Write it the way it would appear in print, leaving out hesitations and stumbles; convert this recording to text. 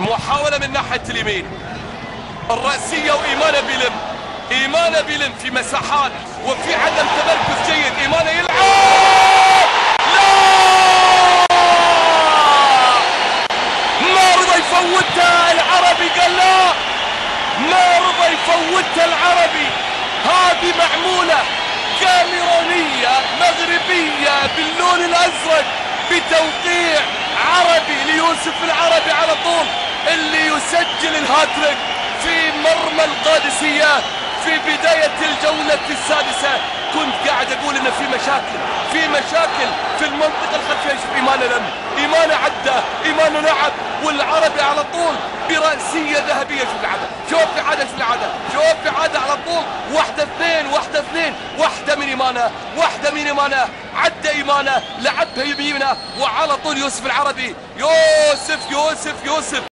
محاولة من ناحية اليمين، الرأسية وإيمانة بيلم. إيمانة بيلم في مساحات وفي عدم تمركز جيد. إيمانة يلعب، لا ما رضى يفوتها العربي، قال لا ما رضى يفوتها العربي. هذه معمولة كاميرونية مغربية باللون الأزرق بتوقيع عربي ليوسف العربي على طول، اللي يسجل الهاتريك في مرمى القادسية في بداية الجولة السادسة. كنت قاعد اقول ان في مشاكل في المنطقة الخلفية. شوف إيمانة لم، إيمانة عدى، إيمانة لعب، والعربي على طول برأسية ذهبية. شوف العادة شوف العادة على طول. واحدة اثنين، واحدة من إيمانة، عدى إيمانة، لعبها يمينه، وعلى طول يوسف العربي. يوسف